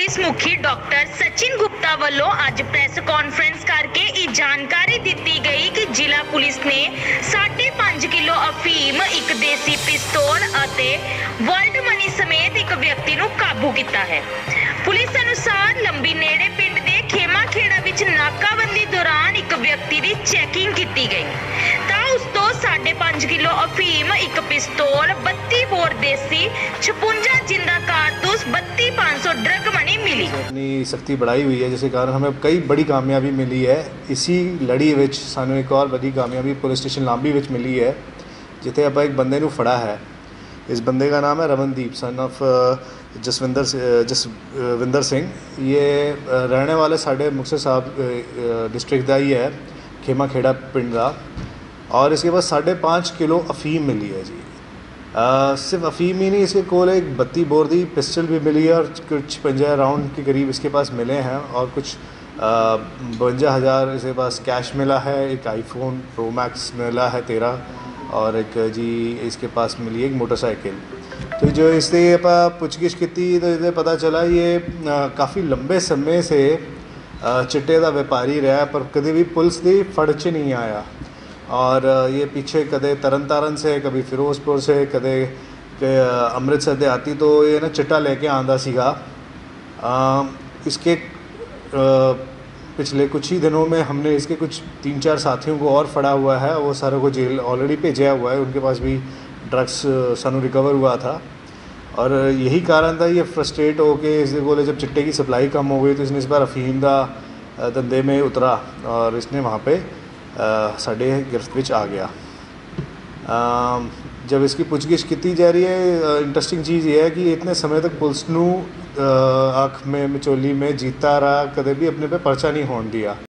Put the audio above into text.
Police मुखी doctor Sachin Gupta वालों अज press conference करके ये जानकारी दी गई कि जिला पुलिस ने 5.5 किलो अफीम, एक देसी पिस्तौल और वर्ल्ड मनी समेत एक व्यक्ति को काबू किया है। पुलिस अनुसार लंबी नेड़े पिंड के खेमा खेड़ा विच नाकाबंदी दौरान एक व्यक्ति की चैकिंग की गई तो उस तो 5.5 किलो अफीम, एक पिस्तौल, 32 बोर देसी, 56 जिंदा कारतूस, 32,500 ड्रग मनी मिली। अपनी सख्ती बढ़ाई हुई है जिसके कारण हमें कई बड़ी कामयाबी मिली है। इसी लड़ी विच सानू एक और बड़ी कामयाबी पुलिस स्टेशन लांबी विच मिली है जिथे आप एक बंदे नूं फड़ा है। इस बंदे का नाम है रमनदीप सन ऑफ जसविंदर सिंह। ये रहने वाले साढ़े मुक्तसर साहब डिस्ट्रिक्ट का ही है, खेमा खेड़ा पिंड का। और इसके पास 5.5 किलो अफीम मिली है जी। सिर्फ अफीम ही नहीं, इसके कोल एक 32 बोर की पिस्टल भी मिली है और कुछ 50 राउंड के करीब इसके पास मिले हैं और कुछ 52,000 इसके पास कैश मिला है। एक आईफोन प्रो मैक्स मिला है 13 और एक जी इसके पास मिली एक मोटरसाइकिल। तो जो इससे आप पुछगिछ की तो इसे पता चला ये काफ़ी लंबे समय से चिट्टे का व्यापारी रहा पर कभी भी पुलिस की फड़ च नहीं आया। और ये पीछे कदे तरन तारण से, कभी फिरोजपुर से, कदे अमृतसर दे आती तो ये ना चिट्टा लेके आंदा सीगा। इसके पिछले कुछ ही दिनों में हमने इसके कुछ 3-4 साथियों को और फड़ा हुआ है। वो सारों को जेल ऑलरेडी भेजा हुआ है। उनके पास भी ड्रग्स सानू रिकवर हुआ था और यही कारण था ये फ्रस्ट्रेट हो के इसके बोले जब चिट्टे की सप्लाई कम हो गई तो इसने इस बार अफीम का धंधे में उतरा और इसने वहाँ पे साढ़े गिरफ्त विच आ गया। जब इसकी पुछगिछ की जा रही है, इंटरेस्टिंग चीज़ ये है कि इतने समय तक पुलिस नू आँख में मिचोली में जीता रहा, कदे भी अपने पे पर्चा नहीं होने दिया।